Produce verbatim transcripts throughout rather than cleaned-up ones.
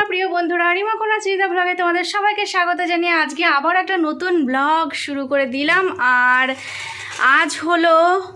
প্রিয় বন্ধুরা, রিমা কোনা চিন্তা ব্লগে তোমাদের সবাইকে স্বাগত জানিয়ে আজকে আবার একটা নতুন ব্লগ শুরু করে দিলাম। আর আজ হলো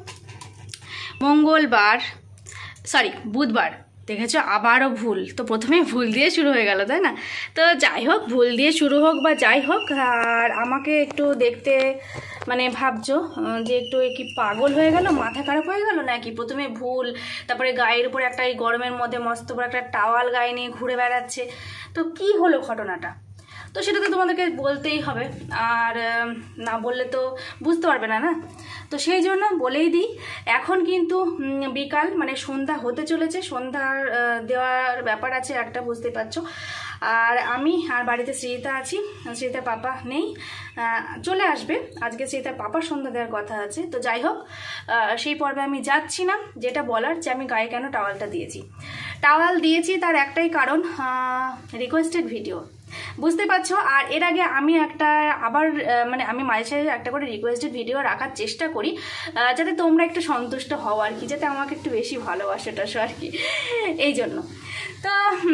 মঙ্গলবার, সরি বুধবার। দেখেছো আবারও ভুল, তো প্রথমে ভুল দিয়ে শুরু হয়ে গেল, তাই না? তো যাই হোক, ভুল দিয়ে শুরু হোক বা যাই হোক, আর আমাকে একটু দেখতে মানে ভাবছো যে একটু কি পাগল হয়ে গেল, মাথা খারাপ হয়ে গেল নাকি? প্রথমে ভুল, তারপরে গায়ের উপর একটা এই গরমের মধ্যে মস্ত বড় একটা টাওয়াল গায়ে নিয়ে ঘুরে বেড়াচ্ছে। তো কি হলো ঘটনাটা, তো সেটা তো তোমাদেরকে বলতেই হবে, আর না বললে তো বুঝতে পারবে না না। তো সেই জন্য বলেই দিই, এখন কিন্তু বিকাল মানে সন্ধ্যা হতে চলেছে, সন্ধ্যার দেওয়ার ব্যাপার আছে একটা, বুঝতেই পারছো। আর আমি আর বাড়িতে শ্রীতা আছি, শ্রীতার পাপা নেই, চলে আসবে আজকে। শ্রীতার পাপার সন্ধ্যা দেওয়ার কথা আছে। তো যাই হোক, সেই পর্বে আমি যাচ্ছি না। যেটা বলার যে আমি গায়ে কেন টাওয়ালটা দিয়েছি, টাওয়াল দিয়েছি তার একটাই কারণ, রিকোয়েস্টেড ভিডিও, বুঝতে পারছো। আর এর আগে আমি একটা আবার মানে আমি মাঝে সাঝে একটা করে রিকোয়েস্টেড ভিডিও রাখার চেষ্টা করি, যাতে তোমরা একটু সন্তুষ্ট হও আর কি, যাতে আমাকে একটু বেশি ভালোবাসো টাসো আর কি, এই জন্য। তো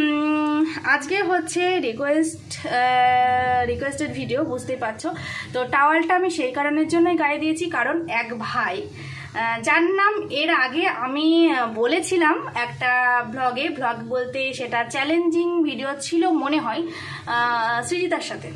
আজকে হচ্ছে রিকোয়েস্ট রিকোয়েস্টেড ভিডিও, বুঝতেই পারছো। তো টাওয়ালটা আমি সেই কারণের জন্যই গায়ে দিয়েছি, কারণ এক ভাই যার নাম এর আগে আমি বলেছিলাম একটা ব্লগে, ব্লগ বলতে সেটা চ্যালেঞ্জিং ভিডিও ছিল মনে হয় সৃজিতার সাথে।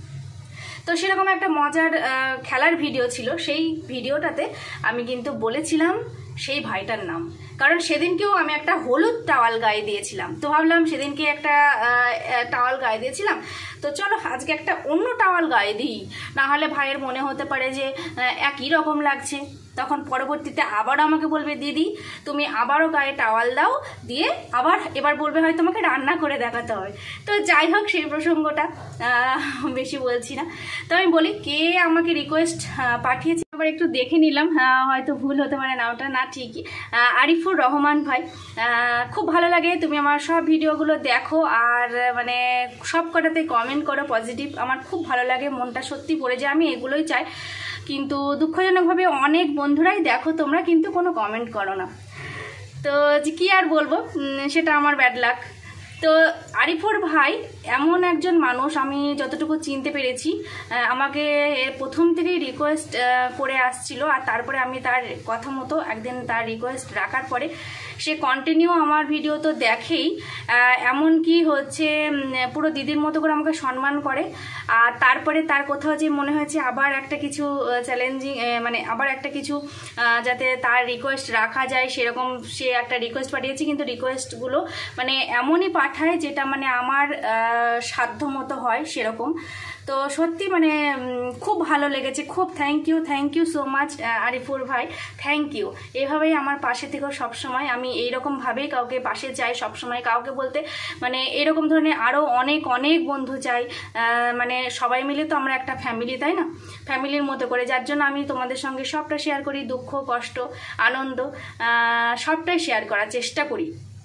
তো সেরকম একটা মজার খেলার ভিডিও ছিল, সেই ভিডিওটাতে আমি কিন্তু বলেছিলাম সেই ভাইটার নাম, কারণ সেদিনকেও আমি একটা হলুদ টাওয়াল গায়ে দিয়েছিলাম। তো ভাবলাম সেদিনকে একটা টাওয়াল গায়ে দিয়েছিলাম, তো চলো আজকে একটা অন্য টাওয়াল গায়ে দিই, না হলে ভাইয়ের মনে হতে পারে যে একই রকম লাগছে, তখন পরবর্তীতে আবার আমাকে বলবে দিদি তুমি আবারও গায়ে টাওয়াল দাও, দিয়ে আবার এবার বলবে হয় তোমাকে রান্না করে দেখাতে হবে। তো যাই হোক, সেই প্রসঙ্গটা বেশি বলছি না। তো আমি বলি কে আমাকে রিকোয়েস্ট পাঠিয়েছে, আবার একটু দেখে নিলাম, হয়তো ভুল হতে পারে নামটা, না ঠিকই আরিফুর রহমান ভাই। খুব ভালো লাগে, তুমি আমার সব ভিডিওগুলো দেখো আর মানে সব কটাতে কমেন্ট করো পজিটিভ, আমার খুব ভালো লাগে, মনটা সত্যি পড়ে যায়, আমি এগুলোই চাই। কিন্তু দুঃখজনকভাবে অনেক বন্ধুরাই দেখো তোমরা কিন্তু কোনো কমেন্ট করো না, তো কি আর বলবো, সেটা আমার ব্যাড লাক। তো আরিফুর ভাই এমন একজন মানুষ, আমি যতটুকু চিনতে পেরেছি, আমাকে প্রথম থেকেই রিকোয়েস্ট করে আসছিল, আর তারপরে আমি তার কথা মতো একদিন তার রিকোয়েস্ট রাখার পরে সে কন্টিনিউ আমার ভিডিও তো দেখেই, এমনকি হচ্ছে পুরো দিদির মতো করে আমাকে সম্মান করে। আর তারপরে তার কোথাও যে মনে হয়েছে আবার একটা কিছু চ্যালেঞ্জিং মানে আবার একটা কিছু যাতে তার রিকোয়েস্ট রাখা যায়, সেরকম সে একটা রিকোয়েস্ট পাঠিয়েছে, কিন্তু রিকোয়েস্টগুলো মানে এমনই পাঠায় যেটা মানে আমার সাধ্য মতো হয় সেরকম। তো সত্যি মানে খুব ভালো লেগেছে, খুব thank you, thank you so much Arifur ভাই, থ্যাংক ইউ। এভাবেই আমার পাশে থেকেও সবসময়, আমি এইরকমভাবেই কাউকে পাশে চাই সবসময়, কাউকে বলতে মানে এরকম ধরনের আরও অনেক অনেক বন্ধু চাই, মানে সবাই মিলে তো আমরা একটা ফ্যামিলি, তাই না? ফ্যামিলির মতো করে, যার জন্য আমি তোমাদের সঙ্গে সবটা শেয়ার করি, দুঃখ কষ্ট আনন্দ সবটাই শেয়ার করার চেষ্টা করি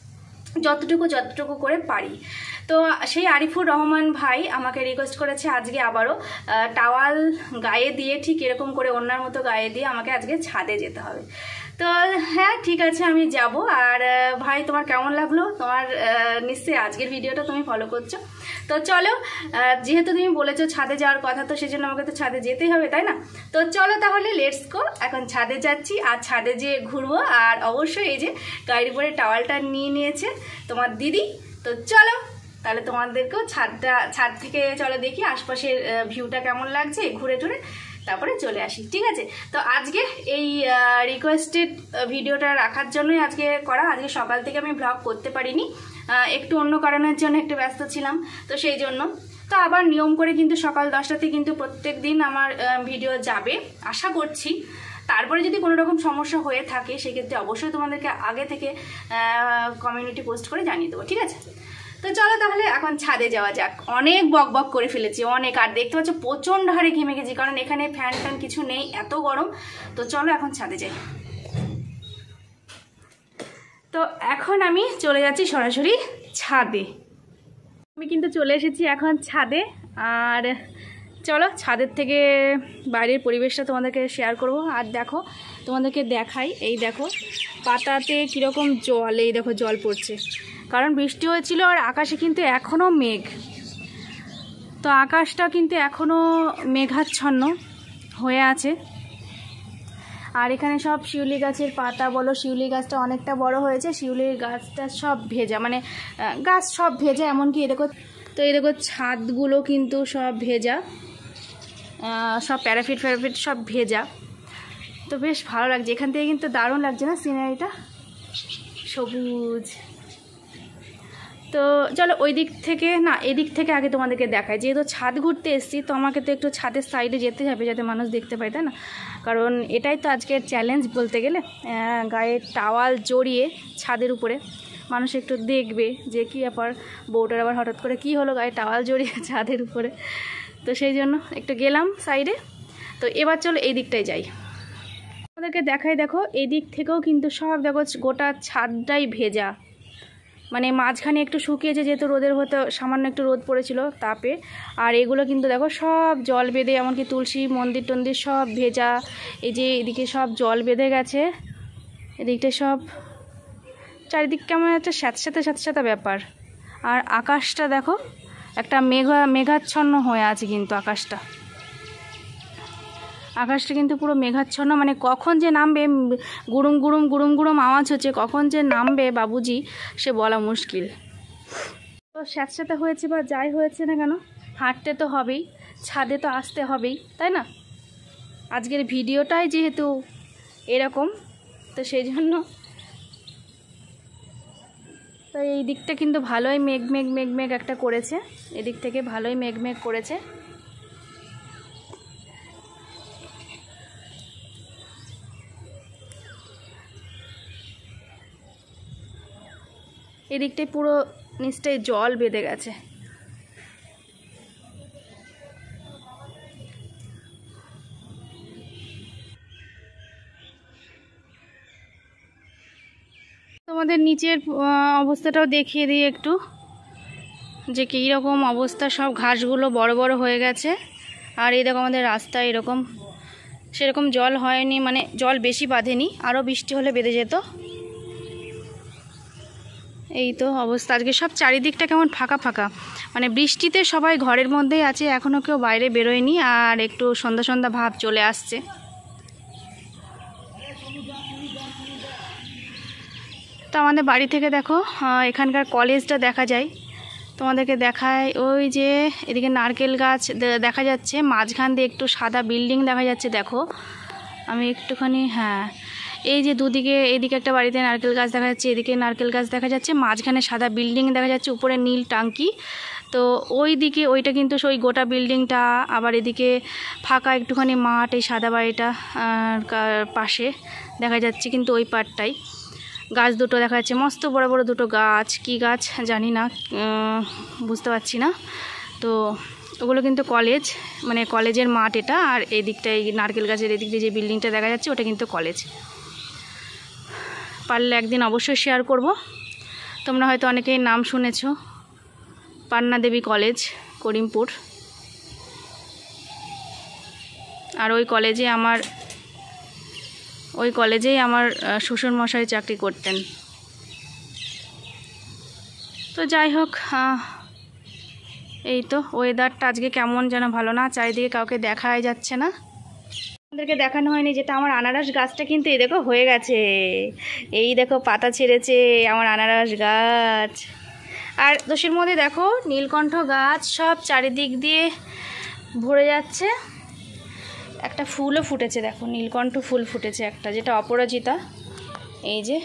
যতটুকু যতটুকু করে পারি। তো সেই আরিফুর রহমান ভাই আমাকে রিকোয়েস্ট করেছে আজকে আবারও টাওয়াল গায়ে দিয়ে, ঠিক এরকম করে অন্যার মতো গায়ে দিয়ে আমাকে আজকে ছাদে যেতে হবে। তো হ্যাঁ ঠিক আছে, আমি যাব। আর ভাই তোমার কেমন লাগলো, তোমার নিশ্চয়ই আজকের ভিডিওটা তুমি ফলো করছো, তো চলো, যেহেতু তুমি বলেছো ছাদে যাওয়ার কথা, তো সেই জন্য আমাকে তো ছাদে যেতেই হবে, তাই না? তো চলো তাহলে লেটস গো, এখন ছাদে যাচ্ছি, আর ছাদে যেয়ে ঘুরবো। আর অবশ্যই এই যে গাড়ির উপরে টাওয়ালটা নিয়ে নিয়েছে তোমার দিদি। তো চলো তাহলে তোমাদেরকেও ছাদটা ছাদ থেকে চলো দেখি আশপাশের ভিউটা কেমন লাগছে, ঘুরে টুরে তারপরে চলে আসি, ঠিক আছে? তো আজকে এই রিকোয়েস্টেড ভিডিওটা রাখার জন্যই আজকে করা। আজকে সকাল থেকে আমি ব্লগ করতে পারিনি, একটু অন্য কারণের জন্য একটু ব্যস্ত ছিলাম, তো সেই জন্য। তো আবার নিয়ম করে কিন্তু সকাল দশটাতে কিন্তু প্রত্যেক দিন আমার ভিডিও যাবে আশা করছি। তারপরে যদি কোনো রকম সমস্যা হয়ে থাকে সেক্ষেত্রে অবশ্যই তোমাদেরকে আগে থেকে কমিউনিটি পোস্ট করে জানিয়ে দেবো, ঠিক আছে? তো চলো তাহলে এখন ছাদে যাওয়া যাক। অনেক বক বক করে ফেলেছি অনেক, আর দেখতে পাচ্ছ প্রচণ্ড হারে ঘেমে গেছি, কারণ এখানে ফ্যান ট্যান কিছু নেই, এত গরম। তো চলো এখন ছাদে যাই। তো এখন আমি চলে যাচ্ছি সরাসরি ছাদে। আমি কিন্তু চলে এসেছি এখন ছাদে, আর চলো ছাদের থেকে বাইরের পরিবেশটা তোমাদেরকে শেয়ার করব। আর দেখো তোমাদেরকে দেখাই, এই দেখো পাতাতে কীরকম জল, এই দেখো জল পড়ছে, কারণ বৃষ্টি হয়েছিল আর আকাশে কিন্তু এখনও মেঘ, তো আকাশটা কিন্তু এখনও মেঘাচ্ছন্ন হয়ে আছে। আর এখানে সব শিউলি গাছের পাতা বলো, শিউলি গাছটা অনেকটা বড় হয়েছে, শিউলির গাছটা সব ভেজা, মানে গাছ সব ভেজা, এমনকি এরকম তো এরকম ছাদগুলো কিন্তু সব ভেজা, সব প্যারাফিট প্যারাফিট সব ভেজা। তো বেশ ভালো লাগছে, এখান থেকে কিন্তু দারুণ লাগছে না সিনারিটা, সবুজ। তো চলো ওই দিক থেকে না এদিক থেকে আগে তোমাদেরকে দেখায়, যেহেতু ছাদ ঘুরতে এসেছি তো আমাকে তো একটু ছাদের সাইডে যেতে হবে যাতে মানুষ দেখতে পায়, তাই না? কারণ এটাই তো আজকের চ্যালেঞ্জ বলতে গেলে, গায়ে টাওয়াল জড়িয়ে ছাদের উপরে মানুষ একটু দেখবে যে কী ব্যাপার, বউটার আবার হঠাৎ করে কি হলো গায়ে টাওয়াল জড়িয়ে ছাদের উপরে। তো সেই জন্য একটু গেলাম সাইডে। তো এবার চলো এই দিকটায় যাই, আমাদেরকে দেখাই। দেখো এই দিক থেকেও কিন্তু সব দেখো গোটা ছাদটাই ভেজা, মানে মাঝখানে একটু শুকিয়েছে যেহেতু রোদের হতে সামান্য একটু রোদ পড়েছিল তাপে। আর এগুলো কিন্তু দেখো সব জল বেঁধে, এমনকি তুলসী মন্দির টন্দির সব ভেজা। এই যে এদিকে সব জল বেঁধে গেছে, এদিকটা সব চারিদিক কেমন একটা স্যাঁতস্যাঁতে স্যাঁতস্যাঁতে ব্যাপার। আর আকাশটা দেখো একটা মেঘা মেঘাচ্ছন্ন হয়ে আছে, কিন্তু আকাশটা আকাশটা কিন্তু পুরো মেঘাচ্ছন্ন, মানে কখন যে নামবে, গুড়ুম গুড়ুম গুড়ুম গুড়ুম আওয়াজ হচ্ছে, কখন যে নামবে বাবুজি সে বলা মুশকিল। তো স্যাঁতস্যাঁতে হয়েছে বা যাই হয়েছে না কেন, হাঁটতে তো হবেই, ছাদে তো আসতে হবেই, তাই না? আজকের ভিডিওটাই যেহেতু এরকম, তো সেই জন্য তো এই দিকটা কিন্তু ভালোই মেঘ মেঘ মেঘ মেঘ একটা করেছে, এদিক থেকে ভালোই মেঘ মেঘ করেছে। এদিকটায় পুরো নিচটায় জল বেঁধে গেছে। তোমাদের নিচের অবস্থাটাও দেখিয়ে দিই একটু, যে কী রকম অবস্থা, সব ঘাসগুলো বড় বড় হয়ে গেছে। আর এই দেখো আমাদের রাস্তায় এরকম সেরকম জল হয়নি, মানে জল বেশি বাঁধেনি, আরও বৃষ্টি হলে বেঁধে যেত। এই তো অবস্থা আজকে, সব চারিদিকটা কেমন ফাঁকা ফাঁকা, মানে বৃষ্টিতে সবাই ঘরের মধ্যেই আছে, এখনও কেউ বাইরে বেরোয়নি। আর একটু সন্ধ্যা সন্ধ্যা ভাব চলে আসছে। তো আমাদের বাড়ি থেকে দেখো এখানকার কলেজটা দেখা যায়, তোমাদেরকে দেখায়। ওই যে এদিকে নারকেল গাছ দেখা যাচ্ছে, মাঝখান দিয়ে একটু সাদা বিল্ডিং দেখা যাচ্ছে। দেখো আমি একটুখানি, হ্যাঁ এই যে দুদিকে, এইদিকে একটা বাড়িতে নারকেল গাছ দেখা যাচ্ছে, এদিকে নারকেল গাছ দেখা যাচ্ছে, মাঝখানে সাদা বিল্ডিং দেখা যাচ্ছে, উপরে নীল টাঙ্কি। তো ওই দিকে ওইটা কিন্তু ওই গোটা বিল্ডিংটা, আবার এদিকে ফাঁকা একটুখানি মাঠ, এই সাদা বাড়িটা পাশে দেখা যাচ্ছে, কিন্তু ওই পাটটাই গাছ দুটো দেখা যাচ্ছে, মস্ত বড় বড় দুটো গাছ। কি গাছ জানি না, বুঝতে পারছি না। তো ওগুলো কিন্তু কলেজ, মানে কলেজের মাঠ এটা। আর এই দিকটায় নারকেল গাছের এদিক দিয়ে যে বিল্ডিংটা দেখা যাচ্ছে ওটা কিন্তু কলেজ। পারলে একদিন অবশ্যই শেয়ার করব, তোমরা হয়তো অনেকেই নাম শুনেছো, পান্না দেবী কলেজ, করিমপুর। আর ওই কলেজে আমার ওই কলেজেই আমার শ্বশুরমশাই চাকরি করতেন। তো যাই হোক, এই তো ওয়েদারটা আজকে কেমন যেন ভালো না, চারিদিকে কাউকে দেখাই যাচ্ছে না। আমাদেরকে দেখানো হয়নি যেটা আমার আনারস গাছটা কিন্তু এই দেখো হয়ে গেছে, এই দেখো পাতা ছেড়েছে আমার আনারস গাছ। আর দোষের মধ্যে দেখো নীলকণ্ঠ গাছ সব চারিদিক দিয়ে ভরে যাচ্ছে। একটা ফুলও ফুটেছে, দেখো নীলকণ্ঠ ফুল ফুটেছে একটা, যেটা অপরাজিতা। এই যে,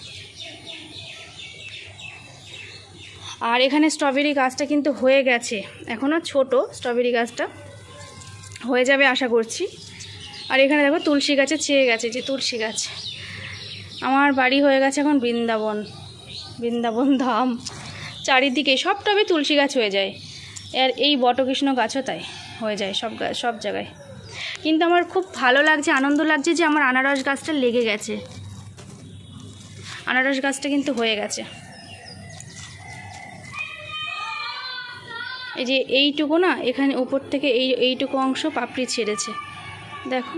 আর এখানে স্ট্রবেরি গাছটা কিন্তু হয়ে গেছে, এখনও ছোট স্ট্রবেরি গাছটা, হয়ে যাবে আশা করছি। আর এখানে দেখো তুলসী গাছে ছেয়ে গেছে, যে তুলসী গাছ। আমার বাড়ি হয়ে গেছে এখন বৃন্দাবন, বৃন্দাবন ধাম। চারিদিকে সব টবে তুলসী গাছ হয়ে যায়, আর এই বটকৃষ্ণ গাছও তাই হয়ে যায় সব সব জায়গায়। কিন্তু আমার খুব ভালো লাগছে, আনন্দ লাগছে যে আমার আনারস গাছটা লেগে গেছে, আনারস গাছটা কিন্তু হয়ে গেছে। এই যে এইটুকু না, এখানে উপর থেকে এই এইটুকু অংশ পাপড়ি ছেড়েছে, দেখো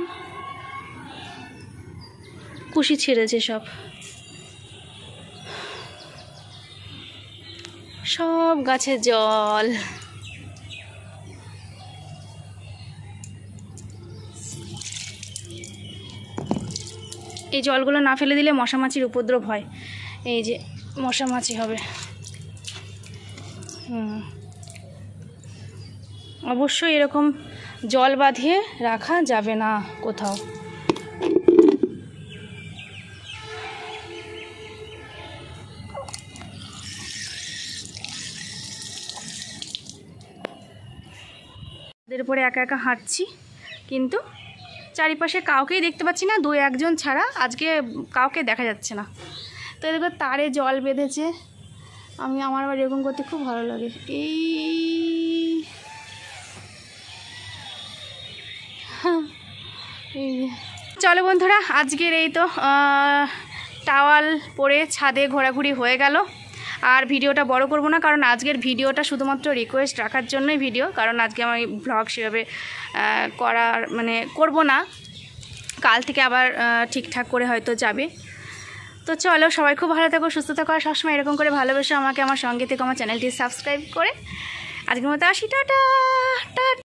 কুশি ছেড়েছে সব। সব গাছে জল। এই জলগুলো না ফেলে দিলে মশামাছির উপদ্রব হয়, এই যে মশামাছি হবে। হুম, অবশ্যই এরকম জল বাঁধিয়ে রাখা যাবে না কোথাও। এদের উপরে একা একা হাঁটছি, কিন্তু চারিপাশে কাউকেই দেখতে পাচ্ছি না, দু একজন ছাড়া আজকে কাউকে দেখা যাচ্ছে না। তো এদিকে তারে জল বেঁধেছে, আমি আমার আবার এরকম করতে খুব ভালো লাগে। এই চলো বন্ধুরা, আজকের এই তো টাওয়াল পরে ছাদে ঘোরাঘুরি হয়ে গেল। আর ভিডিওটা বড় করব না, কারণ আজকের ভিডিওটা শুধুমাত্র রিকোয়েস্ট রাখার জন্যই ভিডিও, কারণ আজকে আমি ব্লগ সেভাবে করার মানে করব না, কাল থেকে আবার ঠিকঠাক করে হয়তো যাবে। তো চলো, সবাই খুব ভালো থাকো, সুস্থ থাকো, আর সবসময় এরকম করে ভালোবেসে আমাকে আমার সঙ্গে থেকে আমার চ্যানেলটি সাবস্ক্রাইব করে আজকের মতো আসি, টাটা।